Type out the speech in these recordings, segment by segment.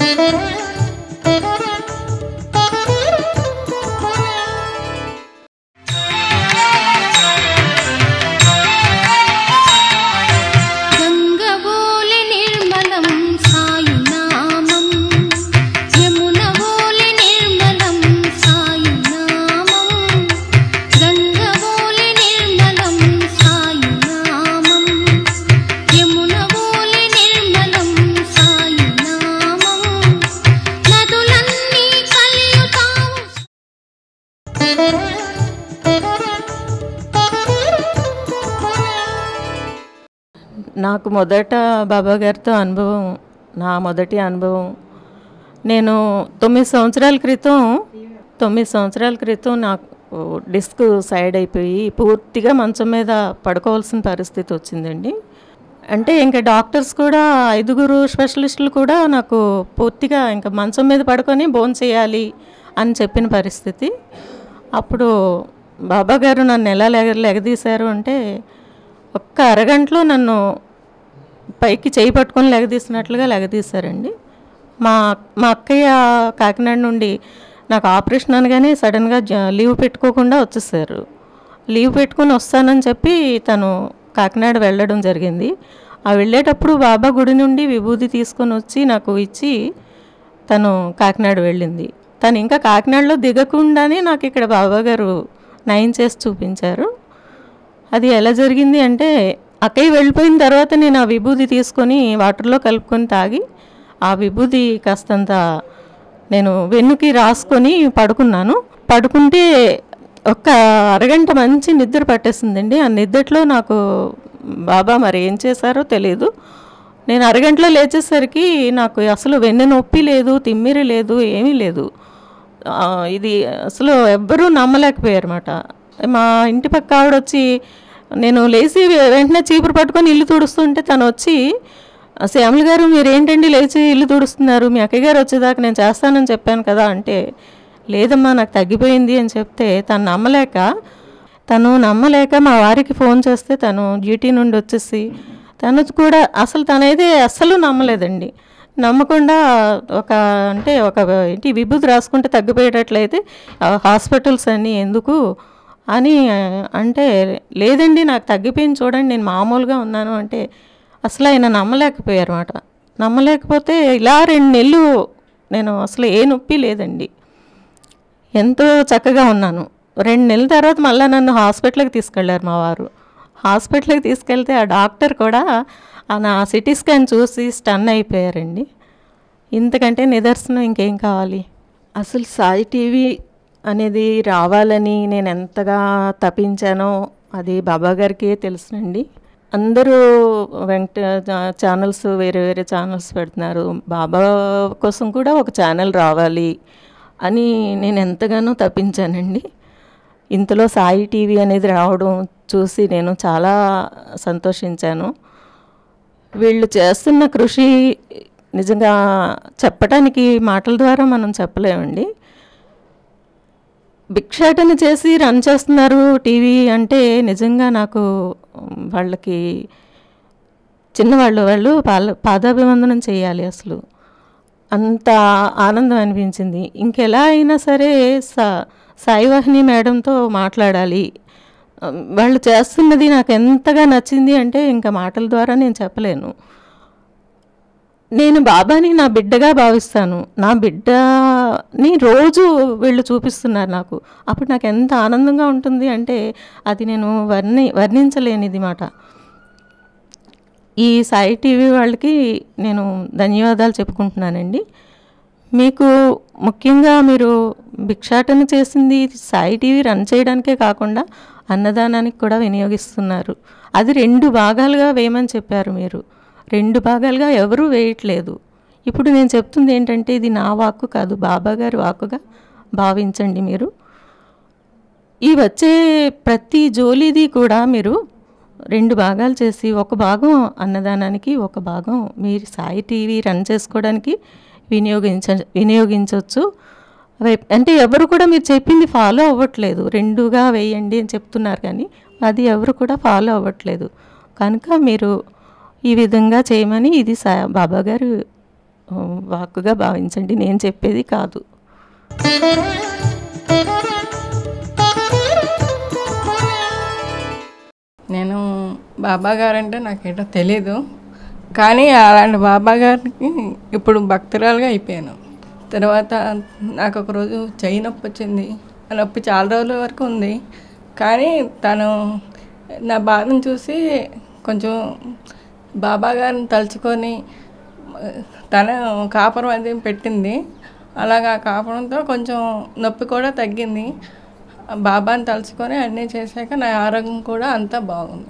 నాకు మొదట బాబా గారితో అనుభవం, నా మొదటి అనుభవం, నేను 9 సంవత్సరాల క్రితం నాకు డిస్క్ సైడ్ అయిపోయి పూర్తిగా మంచం మీద పడుకోవాల్సిన పరిస్థితి వచ్చిందండి. అంటే ఇంకా డాక్టర్స్ కూడా 5 స్పెషలిస్టులు కూడా నాకు పూర్తిగా ఇంకా మంచం మీద పడుకొని భోజనం చేయాలి అని చెప్పిన పరిస్థితి. అప్పుడు బాబా గారు నన్ను ఎలా లెగదీశారు అంటే, ఒక్క అరగంటలో నన్ను పైకి చేయి పట్టుకొని లెగదీసినట్లుగా లెగదీశారండి. మా అక్కయ్య కాకినాడ నుండి నాకు ఆపరేషన్ అనగానే సడన్గా లీవ్ పెట్టుకోకుండా వచ్చేసారు. లీవ్ పెట్టుకొని వస్తానని చెప్పి తను కాకినాడ వెళ్ళడం జరిగింది. ఆ వెళ్ళేటప్పుడు బాబా గుడి నుండి విభూతి తీసుకొని వచ్చి నాకు ఇచ్చి తను కాకినాడ వెళ్ళింది. తను ఇంకా కాకినాడలో దిగకుండానే నాకు ఇక్కడ బాబా గారు నయం చేసి చూపించారు. అది ఎలా జరిగింది అంటే, అక్కయ్య వెళ్ళిపోయిన తర్వాత నేను ఆ విభూతి తీసుకొని వాటర్లో కలుపుకొని తాగి ఆ విభూతి కాస్తంత నేను వెన్నుకి రాసుకొని పడుకున్నాను. పడుకుంటే ఒక్క అరగంట మంచి నిద్ర పట్టేసిందండి. ఆ నిద్రలో నాకు బాబా మరి ఏం చేశారో తెలియదు. నేను అరగంటలో లేచేసరికి నాకు అసలు వెన్ను నొప్పి లేదు, తిమ్మిరి లేదు, ఏమీ లేదు. ఇది అసలు ఎవ్వరూ నమ్మలేకపోయారన్నమాట. మా ఇంటి పక్క ఆవిడ వచ్చి, నేను లేచి వెంటనే చీపురు పట్టుకొని ఇల్లు తుడుస్తుంటే తను వచ్చి, శ్యామల గారు మీరేంటండి లేచి ఇల్లు తుడుస్తున్నారు, మీ అక్కయ్య గారు వచ్చేదాకా నేను చేస్తానని చెప్పాను కదా అంటే, లేదమ్మా నాకు తగ్గిపోయింది అని చెప్తే తను నమ్మలేక మా వారికి ఫోన్ చేస్తే తను డ్యూటీ నుండి వచ్చేసి తను కూడా తనైతే అస్సలు నమ్మలేదండి. నమ్మకుండా ఒక ఏంటి విభూతి రాసుకుంటే తగ్గిపోయేటట్లయితే హాస్పిటల్స్ అన్నీ ఎందుకు అని అంటే, లేదండి నాకు తగ్గిపోయింది చూడండి నేను మామూలుగా ఉన్నాను అంటే అసలు ఆయన నమ్మలేకపోయారు అన్నమాట. నమ్మలేకపోతే ఇలా 2 నెలలు నేను అసలు ఏ నొప్పి లేదండి, ఎంతో చక్కగా ఉన్నాను. 2 నెలల తర్వాత మళ్ళీ నన్ను హాస్పిటల్కి తీసుకెళ్లారు మా వారు. హాస్పిటల్కి తీసుకెళ్తే ఆ డాక్టర్ కూడా నా సిటీ స్కాన్ చూసి స్టన్ అయిపోయారండి. ఇంతకంటే నిదర్శనం ఇంకేం కావాలి. అసలు సాయి టీవీ అనేది రావాలని నేను ఎంతగా తపించానో అది బాబా గారికే తెలుసునండి. అందరూ ఛానల్స్ వేరే ఛానల్స్ పెడుతున్నారు, బాబా కోసం కూడా ఒక ఛానల్ రావాలి అని నేను ఎంతగానో తపించానండి. ఇంతలో సాయి టీవీ అనేది రావడం చూసి నేను చాలా సంతోషించాను. వీళ్ళు చేస్తున్న కృషి నిజంగా చెప్పడానికి మాటల ద్వారా మనం చెప్పలేమండి. భిక్షాటన చేసి రన్ చేస్తున్నారు టీవీ అంటే నిజంగా నాకు వాళ్ళకి వాళ్ళు పాదాభివందనం చేయాలి. అసలు అంత ఆనందం అనిపించింది. ఇంకెలా అయినా సరే సాయివాహిని మేడంతో మాట్లాడాలి. వాళ్ళు చేస్తున్నది నాకు ఎంతగా నచ్చింది అంటే ఇంకా మాటల ద్వారా నేను చెప్పలేను. నేను బాబాని నా బిడ్డగా భావిస్తాను. నా బిడ్డని రోజు వీళ్ళు చూపిస్తున్నారు నాకు. అప్పుడు నాకు ఎంత ఆనందంగా ఉంటుంది అంటే అది నేను వర్ణించలేనిది మాట. ఈ సాయి టీవీ వాళ్ళకి నేను ధన్యవాదాలు చెప్పుకుంటున్నానండి. మీకు ముఖ్యంగా మీరు భిక్షాటన చేసింది సాయి టీవీ రన్ చేయడానికే కాకుండా అన్నదానానికి కూడా వినియోగిస్తున్నారు. అది 2 భాగాలుగా వేయమని చెప్పారు మీరు. 2 భాగాలుగా ఎవరూ వేయట్లేదు. ఇప్పుడు నేను చెప్తుంది ఏంటంటే ఇది నా వాక్కు కాదు, బాబా గారి వాక్కుగా భావించండి. మీరు ఈ వచ్చే ప్రతి జోలీది కూడా మీరు 2 భాగాలు చేసి ఒక భాగం అన్నదానానికి, ఒక భాగం మీరు సాయి టీవీ రన్ చేసుకోవడానికి వినియోగించవచ్చు. అంటే ఎవరు కూడా మీరు చెప్పింది ఫాలో అవ్వట్లేదు. 2గా వేయండి అని చెప్తున్నారు కానీ అది ఎవరు కూడా ఫాలో అవ్వట్లేదు. కనుక మీరు ఈ విధంగా చేయమని ఇది బాబా గారు వాక్కుగా భావించండి, నేను చెప్పేది కాదు. నేను బాబా గారంటే నాకేటో తెలీదు, కానీ అలాంటి బాబా గారికి ఇప్పుడు భక్తురాలుగా అయిపోయాను. తర్వాత నాకు ఒకరోజు చెయ్యి నొప్పి వచ్చింది. ఆ నొప్పి చాలా రోజుల వరకు ఉంది, కానీ తను నా బాధను చూసి కొంచెం బాబా గారిని తలుచుకొని తన కాపురం అది పెట్టింది. అలాగా కాపురంతో కొంచెం నొప్పి కూడా తగ్గింది. బాబాని తలుచుకొని అన్నీ చేశాక నా ఆరోగ్యం కూడా అంతా బాగుంది.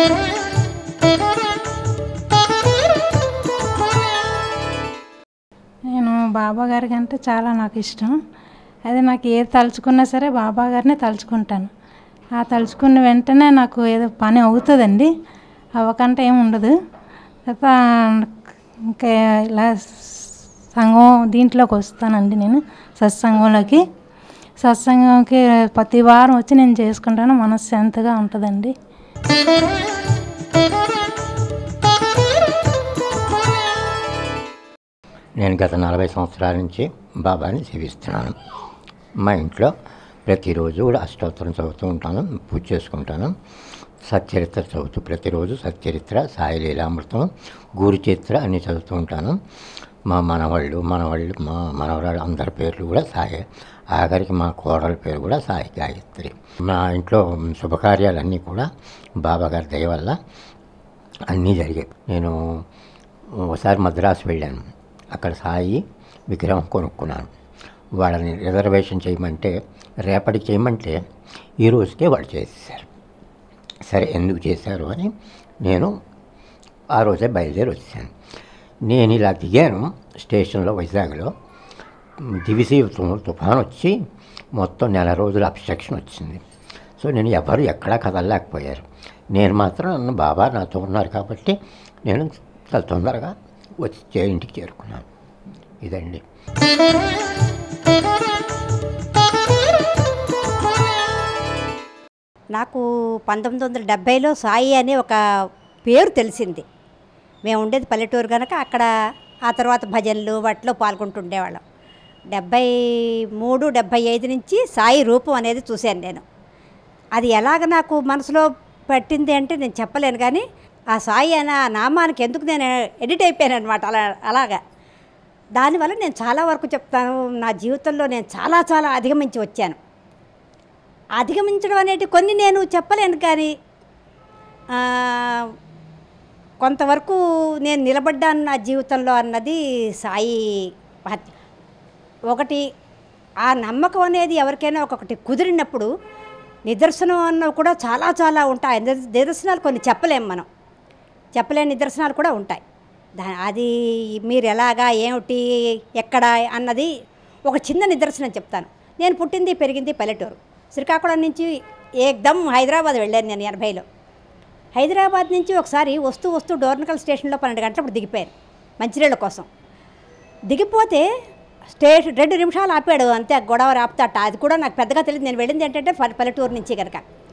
నేను బాబా గారికి అంటే చాలా నాకు ఇష్టం. అదే నాకు ఏది తలుచుకున్నా సరే బాబా గారినే తలుచుకుంటాను. ఆ తలుచుకున్న వెంటనే నాకు ఏదో పని అవుతుందండి, అవ్వకంటే ఏమి ఉండదు. తర్వాత ఇంకా ఇలా సంఘం దీంట్లోకి వస్తానండి, నేను సత్సంగంలోకి ప్రతి వారం వచ్చి నేను చేసుకుంటాను. మనశ్శాంతిగా ఉంటుందండి. నేను గత 40 సంవత్సరాల నుంచి బాబాని సేవిస్తున్నాను. మా ఇంట్లో ప్రతిరోజు కూడా అష్టోత్తరం చదువుతూ ఉంటాను, పూజ చేసుకుంటాను. సచ్చరిత్ర చదువుతూ ప్రతిరోజు సచ్చరిత్ర, సాయి లీలామృతం, గురు చరిత్ర అన్నీ చదువుతూ ఉంటాను. మా మనవాళ్ళు మా మనవరాళ్ళు అందరి పేర్లు కూడా సాయి. ఆఖరికి మా కోడల పేరు కూడా సాయి గాయత్రి. మా ఇంట్లో శుభకార్యాలన్నీ కూడా బాబాగారి దయ వల్ల అన్నీ జరిగాయి. నేను ఒకసారి మద్రాసు వెళ్ళాను. అక్కడ సాయి విగ్రహం కొనుక్కున్నాను. వాళ్ళని రిజర్వేషన్ చేయమంటే, రేపటికి చేయమంటే ఈ రోజుకే వాళ్ళు చేసేసారు. సరే ఎందుకు చేశారు అని నేను ఆ రోజే బయలుదేరి వచ్చాను. నేను ఇలా దిగాను స్టేషన్లో, వైజాగ్లో. దివిసి తుఫాన్ వచ్చి మొత్తం 1 రోజులు అబ్స్ట్రక్షన్ వచ్చింది. సో నేను ఎవరు ఎక్కడా కదలలేకపోయారు. నేను మాత్రం నన్ను బాబా నాతో ఉన్నారు కాబట్టి నేను చాలా తొందరగా వచ్చి ఇంటికి చేరుకున్నాను. ఇదండి. నాకు 1970లో సాయి అనే ఒక పేరు తెలిసింది. మేము ఉండేది పల్లెటూరు కనుక అక్కడ ఆ తర్వాత భజనలు వాటిలో పాల్గొంటుండేవాళ్ళం. 73, 75 నుంచి సాయి రూపం అనేది చూశాను నేను. అది ఎలాగ నాకు మనసులో పట్టింది అంటే నేను చెప్పలేను, కానీ ఆ సాయి అనే ఆ నామానికి ఎందుకు నేను ఎడిట్ అయిపోయాను అనమాట. అలాగా దానివల్ల నేను చాలా వరకు చెప్తాను, నా జీవితంలో నేను చాలా అధిగమించి వచ్చాను. అధిగమించడం అనేది కొన్ని నేను చెప్పలేను, కానీ కొంతవరకు నేను నిలబడ్డాను నా జీవితంలో అన్నది సాయి మహత్యం. ఒకటి ఆ నమ్మకం అనేది ఎవరికైనా ఒక్కొక్కటి కుదిరినప్పుడు నిదర్శనం అన్నవి కూడా చాలా ఉంటాయి. నిదర్శనాలు కొన్ని మనం చెప్పలేని నిదర్శనాలు కూడా ఉంటాయి. అది మీరు ఎలాగా ఏమిటి ఎక్కడ అన్నది ఒక చిన్న నిదర్శనం చెప్తాను. నేను పుట్టింది పెరిగింది పల్లెటూరు. శ్రీకాకుళం నుంచి ఏకదమ్ హైదరాబాద్ వెళ్ళాను నేను 80లో. హైదరాబాద్ నుంచి ఒకసారి వస్తూ డోర్నకల్ స్టేషన్లో 12 గంటలప్పుడు దిగిపోయాను మంచినీళ్ళ కోసం. దిగిపోతే స్టేషన్ 2 నిమిషాలు ఆపాడు అంతే, గోదావరి ఆపుతాట. అది కూడా నాకు పెద్దగా తెలియదు. నేను వెళ్ళింది ఏంటంటే పల్లెటూరు నుంచి కనుక.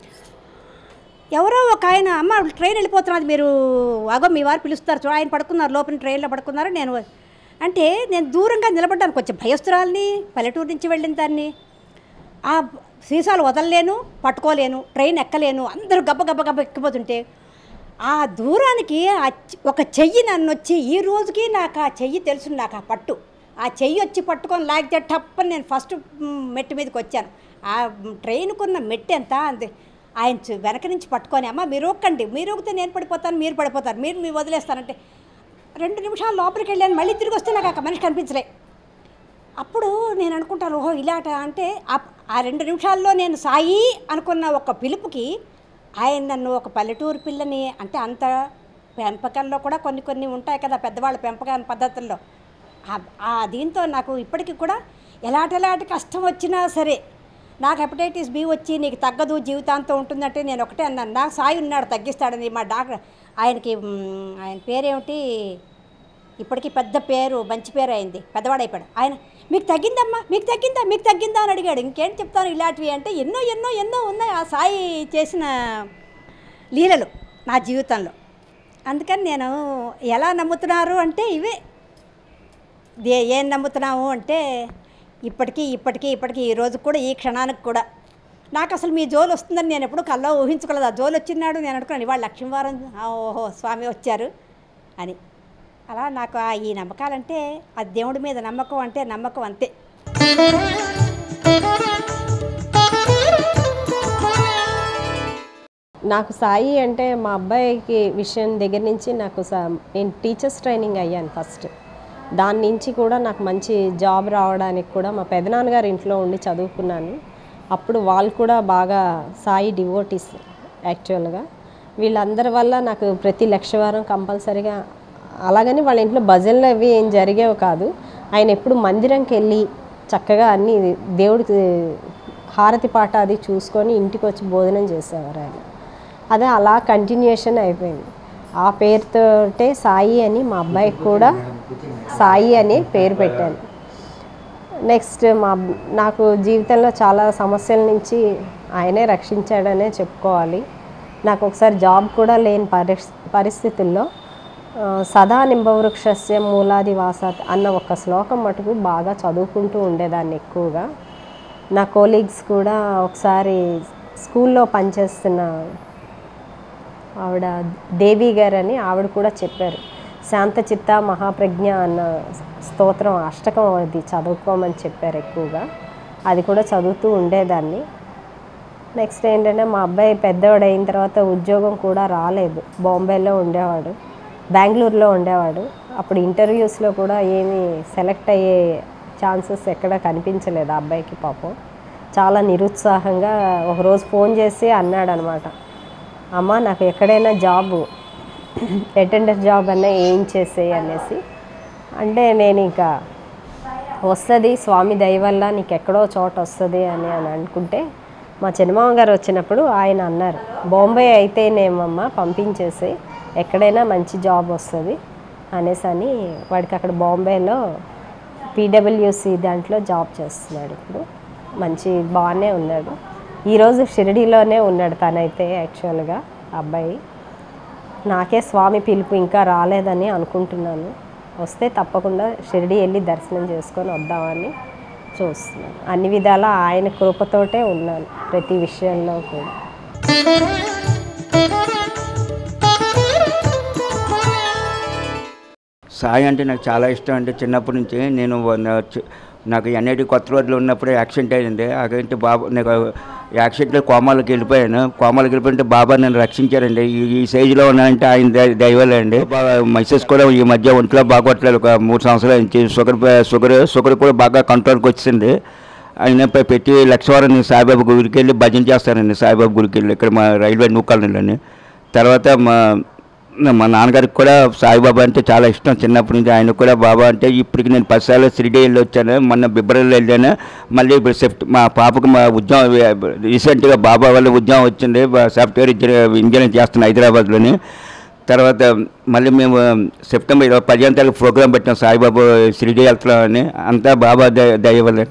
ఎవరో ఒక ఆయన, అమ్మ ట్రైన్ వెళ్ళిపోతున్నది, మీరు అగో మీ వారు పిలుస్తారు చూడ, ఆయన పడుకున్నారు లోపల, ట్రైన్లో పడుకున్నారు. నేను దూరంగా నిలబడ్డాను, కొంచెం భయస్తురాలని, పల్లెటూరు నుంచి వెళ్ళిన దాన్ని. ఆ సీసాలు వదలలేను, పట్టుకోలేను, ట్రైన్ ఎక్కలేను, అందరూ గబ్బ ఎక్కిపోతుంటే ఆ దూరానికి ఒక చెయ్యి నన్ను వచ్చి, ఈ రోజుకి నాకు ఆ చెయ్యి తెలుసు, నాకు ఆ పట్టు, ఆ చెయ్యి వచ్చి పట్టుకొని లాగితే టప్పని నేను ఫస్ట్ మెట్టు మీదకి వచ్చాను. ఆ ట్రైన్కున్న మెట్టు ఎంత అంతే, ఆయన వెనక నుంచి పట్టుకొని, అమ్మ మీరు ఒక్కండి, మీరు ఒక్కితే నేను పడిపోతాను, మీరు పడిపోతారు, మీరు వదిలేస్తానంటే 2 నిమిషాలు లోపలికి వెళ్ళాను. మళ్ళీ తిరిగి వస్తే నాకు ఆ మనిషి కనిపించలే. అప్పుడు నేను అనుకుంటాను, ఓహో ఇలాట అంటే ఆ 2 నిమిషాల్లో నేను సాయి అనుకున్న ఒక పిలుపుకి ఆయన నన్ను ఒక పల్లెటూరు పిల్లని, అంటే అంత పెంపకంలో కూడా కొన్ని ఉంటాయి కదా పెద్దవాళ్ళ పెంపకం పద్ధతుల్లో, దీంతో నాకు ఇప్పటికీ కూడా ఎలాంటి కష్టం వచ్చినా సరే, నాకు హెపటైటిస్ బి వచ్చి నీకు తగ్గదు జీవితాంతం ఉంటుందంటే నేను ఒకటే అన్నాను, నాకు సాయి ఉన్నాడు తగ్గిస్తాడని. మా డాక్టర్ ఆయన పేరేమిటి, ఇప్పటికీ పెద్ద పేరు, మంచి పేరు అయింది, పెద్దవాడైపోయాడు ఆయన. మీకు తగ్గిందమ్మా, మీకు తగ్గిందా అని అడిగాడు. ఇంకేంటి చెప్తాను ఇలాంటివి అంటే ఎన్నో ఉన్నాయి ఆ సాయి చేసిన లీలలు నా జీవితంలో. అందుకని నేను ఎలా నమ్ముతున్నారు అంటే ఇవే ఏం నమ్ముతున్నాము అంటే ఇప్పటికీ ఈ రోజు కూడా ఈ క్షణానికి కూడా నాకు అసలు మీ జోలు వస్తుందని నేను ఎప్పుడు కల్లో ఊహించుకోలేదు. ఆ జోలు వచ్చినాడు నేను అనుకున్నాను ఇవాళ లక్ష్మీవారం ఓహో స్వామి వచ్చారు అని. అలా నాకు ఈ నమ్మకాలంటే ఆ దేవుడి మీద నమ్మకం అంటే నమ్మకం అంతే. నాకు సాయి అంటే మా అబ్బాయికి విషయం దగ్గర నుంచి నాకు నేను టీచర్స్ ట్రైనింగ్ అయ్యాను ఫస్ట్. దాని నుంచి కూడా నాకు మంచి జాబ్ రావడానికి కూడా మా పెదనాన్నగారు ఇంట్లో ఉండి చదువుకున్నాను. అప్పుడు వాళ్ళు కూడా బాగా సాయి డివోటీస్ యాక్చువల్గా. వీళ్ళందరి వల్ల నాకు ప్రతి లక్షవారం కంపల్సరీగా, అలాగని వాళ్ళ ఇంట్లో భజనలు అవి ఏం జరిగేవి కాదు. ఆయన ఎప్పుడు మందిరంకి వెళ్ళి చక్కగా అన్ని దేవుడికి హారతి పాట అది చూసుకొని ఇంటికి వచ్చి భోజనం చేసేవారు ఆయన. అదే అలా కంటిన్యూషన్ అయిపోయింది. ఆ పేరుతోటే సాయి అని మా అబ్బాయికి కూడా సాయి అని పేరు పెట్టాను. నెక్స్ట్ నాకు జీవితంలో చాలా సమస్యల నుంచి ఆయనే రక్షించాడనే చెప్పుకోవాలి. నాకు ఒకసారి జాబ్ కూడా లేని పరిస్థితుల్లో సదా నింబవృక్షస్య మూలాది వాసాత్ అన్న ఒక శ్లోకం మటుకు బాగా చదువుకుంటూ ఉండేదాన్ని ఎక్కువగా. నా కోలీగ్స్ కూడా ఒకసారి స్కూల్లో పనిచేస్తున్న ఆవిడ దేవి గారు అని ఆవిడ కూడా చెప్పారు, శాంతచిత్త మహాప్రజ్ఞ అన్న స్తోత్రం అష్టకం అది చదువుకోమని చెప్పారు ఎక్కువగా. అది కూడా చదువుతూ ఉండేదాన్ని. నెక్స్ట్ ఏంటంటే మా అబ్బాయి పెద్దవాడు అయిన తర్వాత ఉద్యోగం కూడా రాలేదు. బాంబేలో ఉండేవాడు, బెంగళూరులో ఉండేవాడు. అప్పుడు ఇంటర్వ్యూస్లో కూడా ఏమీ సెలెక్ట్ అయ్యే ఛాన్సెస్ ఎక్కడ కనిపించలేదు ఆ అబ్బాయికి. పాపం చాలా నిరుత్సాహంగా ఒకరోజు ఫోన్ చేసి అన్నాడు అనమాట, అమ్మ నాకు ఎక్కడైనా జాబు అటెండర్ జాబ్ అన్నా ఏం చేసేయి అనేసి. అంటే నేను ఇంకా వస్తుంది స్వామి దయ వల్ల నీకు ఎక్కడో చోట వస్తుంది అని అనుకుంటే మా చిన్నమామ గారు వచ్చినప్పుడు ఆయన అన్నారు, బాంబే అయితేనేమమ్మా పంపించేసి ఎక్కడైనా మంచి జాబ్ వస్తుంది అనేసి అని. వాడికి అక్కడ బాంబేలో పీడబ్ల్యూసి దాంట్లో జాబ్ చేస్తున్నాడు. ఇప్పుడు మంచి బాగానే ఉన్నాడు. ఈరోజు షిరిడీలోనే ఉన్నాడు తనైతే యాక్చువల్గా అబ్బాయి. నాకే స్వామి పిలుపు ఇంకా రాలేదని అనుకుంటున్నాను. వస్తే తప్పకుండా షిరిడీ వెళ్ళి దర్శనం చేసుకొని వద్దామని చూస్తున్నాను. అన్ని విధాలా ఆయన కృపతోటే ఉన్నాను ప్రతి విషయంలో కూడా. సాయి అంటే నాకు చాలా ఇష్టం. అంటే చిన్నప్పటి నుంచి నాకు ఎన్ఐటి కొత్త రోజులు ఉన్నప్పుడు యాక్సిడెంట్ అయింది. అదేంటి బాబా నాకు యాక్సిడెంట్లో కోమాలోకి వెళ్ళిపోయితే బాబా నన్ను రక్షించారండి. ఈ స్టేజ్లో ఉన్నానంటే ఆయన దైవాలే అండి. మెసేజ్ కూడా ఈ మధ్య ఒంట్లో బాగోట్లేదు. ఒక 3 సంవత్సరాల నుంచి షుగర్ కూడా బాగా కంట్రోల్కి వచ్చింది. ఆయన పెట్టి లక్షవారం నేను సాయిబాబా గుడికి వెళ్ళి భజన చేస్తానండి. సాయిబాబా గుడికి వెళ్ళి ఇక్కడ మా రైల్వే నూకాలని. తర్వాత మా నాన్నగారికి కూడా సాయిబాబా అంటే చాలా ఇష్టం చిన్నప్పటి నుంచి. ఆయన కూడా బాబా అంటే ఇప్పటికి నేను 10 సార్లు షిరిడీ వెళ్ళి వచ్చాను. మొన్న ఫిబ్రవరిలో వెళ్ళాను. మళ్ళీ ఇప్పుడు మా పాపకు మా ఉద్యోగం రీసెంట్గా బాబా వల్ల ఉద్యోగం వచ్చింది. సాఫ్ట్వేర్ ఇంజనీరింగ్ చేస్తున్నాను హైదరాబాద్లోని. తర్వాత మళ్ళీ మేము సెప్టెంబర్ 15వ తారీఖు ప్రోగ్రాం పెట్టాం సాయిబాబా షిరిడీ వెళ్తున్నామని. అంతా బాబా దయ వల్ల.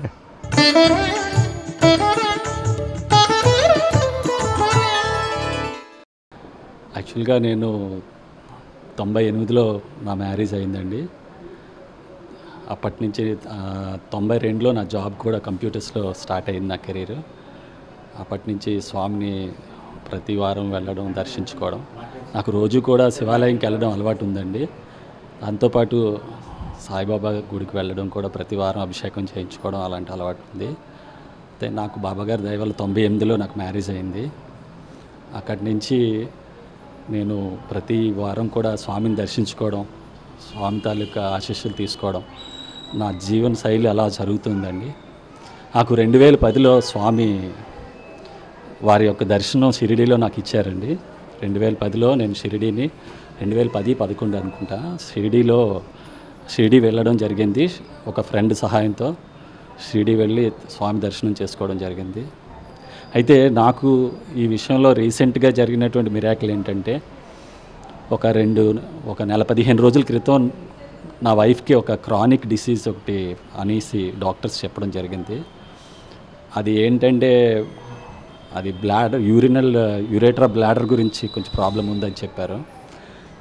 యాక్చువల్గా నేను 98లో నా మ్యారేజ్ అయిందండి. అప్పటి నుంచి 92లో నా జాబ్ కూడా కంప్యూటర్స్లో స్టార్ట్ అయింది నా కెరీర్. అప్పటి నుంచి స్వామిని ప్రతి వారం వెళ్ళడం, దర్శించుకోవడం. నాకు రోజు కూడా శివాలయంకి వెళ్ళడం అలవాటు ఉందండి. దాంతోపాటు సాయిబాబా గుడికి వెళ్ళడం కూడా ప్రతి వారం అభిషేకం చేయించుకోవడం అలాంటి అలవాటు ఉంది. అయితే నాకు బాబాగారి దయ వల్ల 98లో నాకు మ్యారేజ్ అయింది. అక్కడి నుంచి నేను ప్రతి వారం కూడా స్వామిని దర్శించుకోవడం, స్వామి తాలూకా ఆశీస్సులు తీసుకోవడం నా జీవన శైలి అలా జరుగుతుందండి. నాకు 2010లో స్వామి వారి యొక్క దర్శనం షిరిడీలో నాకు ఇచ్చారండి. 2010లో నేను షిరిడీని 2010-11 అనుకుంటా షిరిడీ వెళ్ళడం జరిగింది. ఒక ఫ్రెండ్ సహాయంతో షిరిడీ వెళ్ళి స్వామి దర్శనం చేసుకోవడం జరిగింది. అయితే నాకు ఈ విషయంలో రీసెంట్గా జరిగినటువంటి మిరాకిల్ ఏంటంటే ఒక 15 రోజుల క్రితం నా వైఫ్కి ఒక క్రానిక్ డిసీజ్ ఒకటి అనేసి డాక్టర్స్ చెప్పడం జరిగింది. అది ఏంటంటే అది యూరేట్రా బ్లాడర్ గురించి కొంచెం ప్రాబ్లం ఉందని చెప్పారు.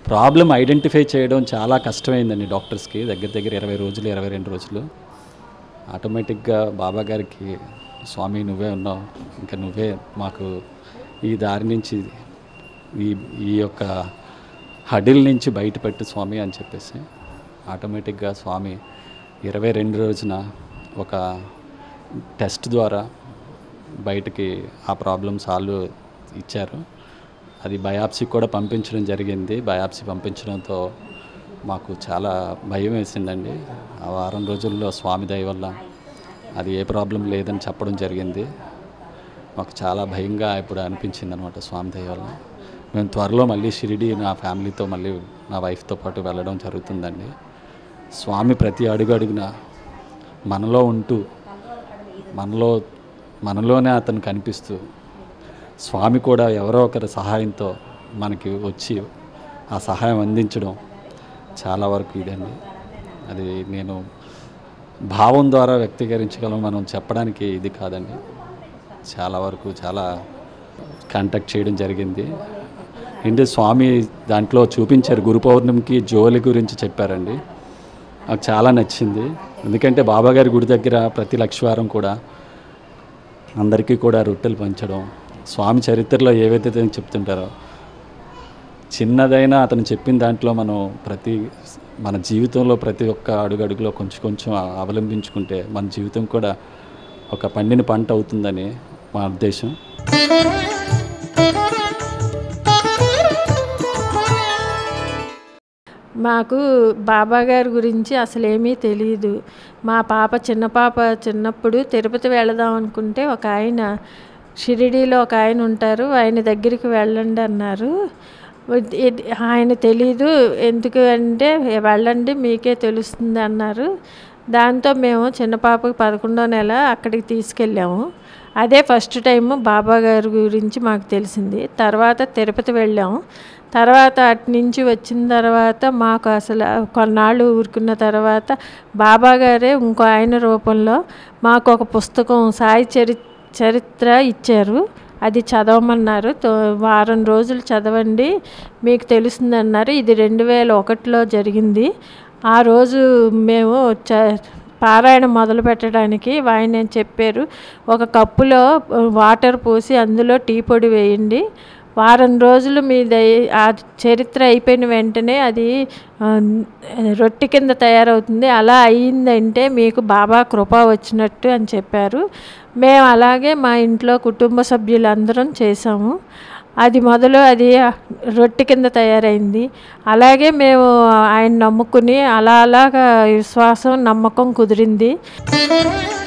ప్రాబ్లం ఐడెంటిఫై చేయడం చాలా కష్టమైందండి డాక్టర్స్కి. దగ్గర దగ్గర 20 రోజులు 22 రోజులు. ఆటోమేటిక్గా బాబా గారికి, స్వామి నువ్వే ఉన్నావు, ఇంకా నువ్వే మాకు ఈ దారి నుంచి ఈ యొక్క హడిల్ నుంచి బయటపెట్టు స్వామి అని చెప్పేసి ఆటోమేటిక్గా స్వామి 22 రోజున ఒక టెస్ట్ ద్వారా బయటికి ఆ ప్రాబ్లం సాల్వ్ ఇచ్చారు. అది బయాప్సీ కూడా పంపించడం జరిగింది. బయాప్సీ పంపించడంతో మాకు చాలా భయం వేసిందండి. ఆ వారం రోజుల్లో స్వామి దయ వల్ల అది ఏ ప్రాబ్లం లేదని చెప్పడం జరిగింది. మాకు చాలా భయంగా ఇప్పుడు అనిపించింది అనమాట స్వామి దయ వల్ల. మేము త్వరలో మళ్ళీ షిరిడి నా ఫ్యామిలీతో మళ్ళీ నా వైఫ్తో పాటు వెళ్ళడం జరుగుతుందండి. స్వామి ప్రతి అడుగున మనలో ఉంటూ మనలోనే అతను కనిపిస్తూ, స్వామి కూడా ఎవరో ఒకరి సహాయంతో మనకి వచ్చి ఆ సహాయం అందించడం చాలా వరకు ఇదండి. అది నేను భావం ద్వారా వ్యక్తీకరించగలం, మనం చెప్పడానికి ఇది కాదండి. చాలా వరకు చాలా కాంటాక్ట్ చేయడం జరిగింది. అంటే స్వామి దాంట్లో చూపించారు, గురు పౌర్ణమికి జోలి గురించి చెప్పారండి. నాకు చాలా నచ్చింది. ఎందుకంటే బాబాగారి గుడి దగ్గర ప్రతి లక్షవారం కూడా అందరికీ కూడా రొట్టెలు పంచడం, స్వామి చరిత్రలో ఏవైతే చెప్తుంటారో చిన్నదైనా అతను చెప్పిన దాంట్లో మనం మన జీవితంలో ప్రతి ఒక్క అడుగులో కొంచెం అవలంబించుకుంటే మన జీవితం కూడా ఒక పండిన పంట అవుతుందని మా ఉద్దేశం. మాకు బాబా గారి గురించి అసలు ఏమీ తెలియదు. మా చిన్నప్పుడు తిరుపతి వెళదాం అనుకుంటే ఒక ఆయన షిరిడీలో ఒక ఆయన ఉంటారు, ఆయన దగ్గరికి వెళ్ళండి అన్నారు. ఆయన తెలీదు, ఎందుకు అంటే వెళ్ళండి మీకే తెలుస్తుంది అన్నారు. దాంతో మేము చిన్న పాపకి 11వ నెల అక్కడికి తీసుకెళ్ళాము. అదే ఫస్ట్ టైము బాబా గారి గురించి మాకు తెలిసింది. తర్వాత తిరుపతి వెళ్ళాము. తర్వాత అటు నుంచి వచ్చిన తర్వాత మాకు అసలు కొన్నాళ్ళు ఊరుకున్న తర్వాత బాబా గారే ఇంకో ఆయన రూపంలో మాకు ఒక పుస్తకం సాయి చరిత్ర ఇచ్చారు. అది చదవమన్నారు. వారం రోజులు చదవండి మీకు తెలుస్తుంది అన్నారు. ఇది 2001లో జరిగింది. ఆ రోజు మేము పారాయణ మొదలు పెట్టడానికి ఆయన చెప్పారు, ఒక కప్పులో వాటర్ పోసి అందులో టీ పొడి వేయండి, వారం రోజులు ఆ చరిత్ర అయిపోయిన వెంటనే అది రొట్టె కింద తయారవుతుంది, అలా అయ్యిందంటే మీకు బాబా కృప వచ్చినట్టు అని చెప్పారు. మేము అలాగే మా ఇంట్లో కుటుంబ సభ్యులందరం చేసాము. అది రొట్టె కింద తయారైంది. అలాగే మేము ఆయన నమ్ముకుని అలాగా విశ్వాసం నమ్మకం కుదిరింది.